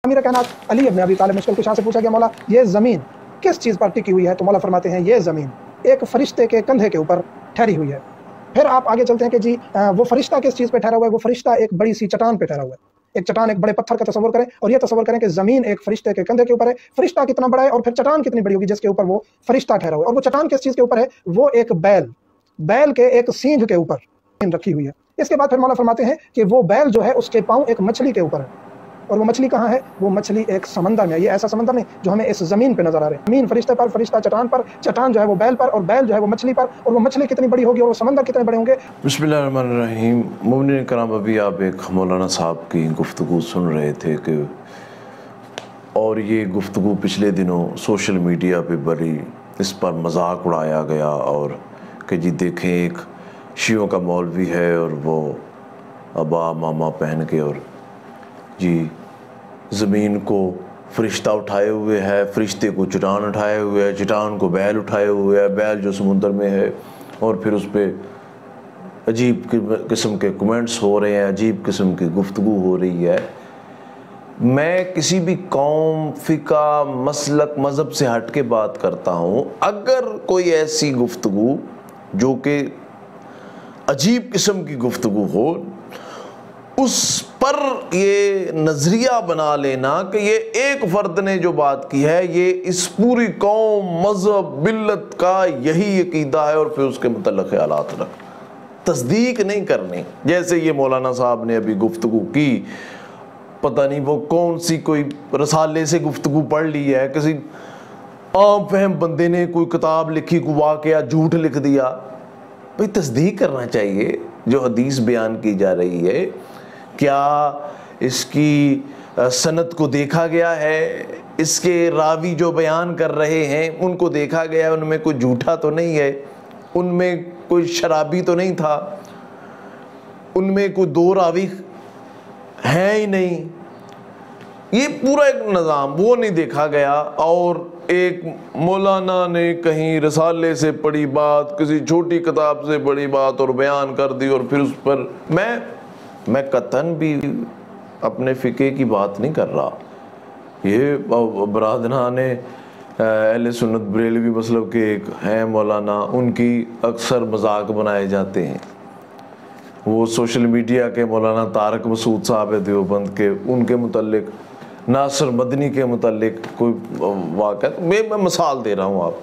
अमीर कायनात अली इब्न अबी तालिब मुश्किल कुशा से पूछा गया, मौला ये ज़मीन किस चीज़ पर टिकी हुई है? तो मौला फरमाते हैं ये ज़मीन एक फरिश्ते के कंधे के ऊपर ठहरी हुई है। फिर आप आगे चलते हैं कि जी वो फरिश्ता किस चीज़ पे ठहरा हुआ है? वो फरिश्ता एक बड़ी सी चट्टान पे ठहरा हुआ है। एक चट्टान, एक बड़े पत्थर का तस्वर करें और ये तस्वर करें कि ज़मीन एक फरिश्ते के कंधे के ऊपर है। फरिश्ता कितना बड़ा है और फिर चट्टान कितनी बड़ी होगी जिसके ऊपर वो फरिश्ता ठहरा हुआ है। और वो चट्टान किस चीज़ के ऊपर है? वो एक बैल के एक सींग के ऊपर रखी हुई है। इसके बाद फिर मौला फरमाते हैं कि वो बैल जो है उसके पाँव एक मछली के ऊपर है। और वो मछली कहाँ है? वो मछली एक समंदर में है। ये ऐसा समंदर नहीं जो हमें इस ज़मीन पे नजर आ रहे हैं। ज़मीन फरिश्ते पर, फरिश्ता चट्टान पर, चट्टान जो है वो बैल पर, और बैल जो है वो मछली पर, और वो मछली कितनी बड़ी होगी और वो समंदर कितने बड़े होंगे। बिस्मिल्लाहिर्रहमानिर्रहीम। मोमिनीन कराम, अभी आप एक मौलाना साहब की गुफ्तगू सुन रहे थे कि और ये गुफ्तगू पिछले दिनों सोशल मीडिया पे बड़ी इस पर मजाक उड़ाया गया और कि जी देखें एक शियों का मौलवी है और वो अबा मामा पहन के और जी ज़मीन को फरिश्ता उठाए हुए है, फरिश्ते को चट्टान उठाए हुए है, चट्टान को बैल उठाए हुए है, बैल जो समुद्र में है। और फिर उस पर अजीब किस्म के कमेंट्स हो रहे हैं, अजीब किस्म की गुफ्तगू हो रही है। मैं किसी भी कौम, फ़िका, मसलक, मज़हब से हट के बात करता हूँ। अगर कोई ऐसी गुफ्तगू जो कि अजीब किस्म की गुफ्तगू हो, उस पर ये नज़रिया बना लेना कि ये एक फ़र्द ने जो बात की है ये इस पूरी कौम, मज़हब, मिल्लत का यही अक़ीदा है, और फिर उसके मुतल्लिक़ ख़यालात रख, तस्दीक नहीं करनी। जैसे ये मौलाना साहब ने अभी गुफ्तगू की, पता नहीं वो कौन सी कोई रसाले से गुफ्तगू पढ़ ली है, किसी आम फहम बंदे ने कोई किताब लिखी, कोई वाक़या झूठ लिख दिया। भाई तस्दीक करना चाहिए जो हदीस बयान की जा रही है, क्या इसकी सनद को देखा गया है, इसके रावी जो बयान कर रहे हैं उनको देखा गया है, उनमें कोई झूठा तो नहीं है, उनमें कोई शराबी तो नहीं था, उनमें कोई दो रावी है ही नहीं। ये पूरा एक निज़ाम वो नहीं देखा गया। और एक मौलाना ने कहीं रसाले से पढ़ी बात, किसी छोटी किताब से पढ़ी बात और बयान कर दी, और फिर उस पर मैं कतन भी अपने फ़िक़े की बात नहीं कर रहा। ये बरादरान अहले सुन्नत बरेलवी मसलब के एक हैं मौलाना, उनकी अक्सर मजाक बनाए जाते हैं। वो सोशल मीडिया के मौलाना तारक मसूद साहब है देवबंद के, उनके मुतल्लिक, नासिर मदनी के मुतल्लिक कोई वाक़या, मैं मिसाल दे रहा हूँ आप।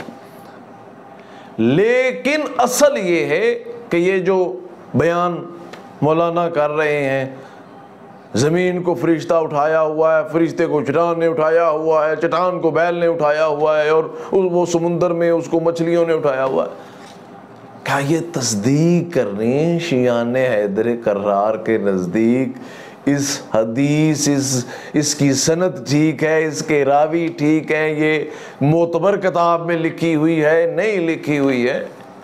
लेकिन असल ये है कि ये जो बयान मौलाना कर रहे हैं, ज़मीन को फरिश्ता उठाया हुआ है, फरिश्ते को चट्टान ने उठाया हुआ है, चट्टान को बैल ने उठाया हुआ है, और वो समुंदर में उसको मछलियों ने उठाया हुआ है, क्या ये तस्दीक करनी? शियान हैदर कर्रार के नज़दीक इस हदीस, इसकी सनद ठीक है, इसके रावी ठीक है, ये मोतबर किताब में लिखी हुई है, नहीं लिखी हुई है।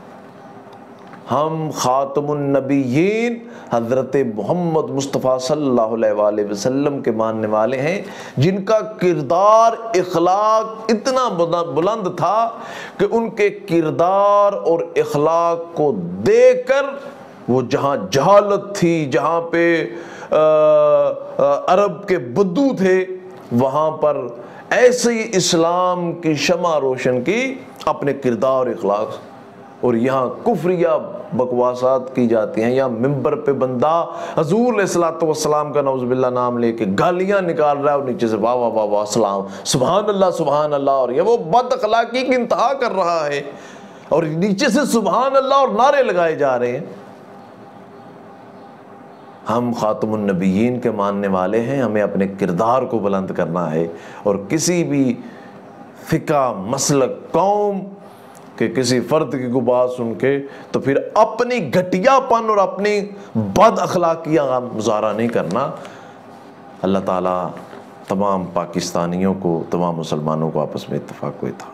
हम खातमुन नबिय्यीन हज़रत मोहम्मद मुस्तफ़ा सल्लल्लाहु अलैहि वसल्लम के मानने वाले हैं, जिनका किरदार, इखलाक इतना बुलंद था कि उनके किरदार और इखलाक को देखकर वो जहाँ जहालत थी, जहाँ पे अरब के बद्दू थे, वहाँ पर ऐसे ही इस्लाम की शमा रोशन की अपने किरदार और इखलाक। और यहाँ कुफ्रिया बकवासात की जाती हैं, यहाँ मिंबर पे बंदा हजूर अलैहिस्सलातु वस्सलाम का नौज़ुबिल्लाह नाम लेके गालियाँ निकाल रहा है, और नीचे से वाह वाह वाह वाह सलाम, सुभान अल्लाह, और ये वो बद अखलाकी की इंतहा कर रहा है, और नीचे से सुभान अल्लाह और नारे लगाए जा रहे हैं। हम खातमुन नबिय्यीन के मानने वाले हैं, हमें अपने किरदार को बुलंद करना है, और किसी भी फ़िका, मसलक, कौम कि किसी फ़र्द की को बात सुन के तो फिर अपनी घटियापन और अपनी बद अखलाकियाँ का मुज़ाहरा नहीं करना। अल्लाह ताला तमाम पाकिस्तानियों को, तमाम मुसलमानों को आपस में इत्तफ़ाक़ व इत्तेहाद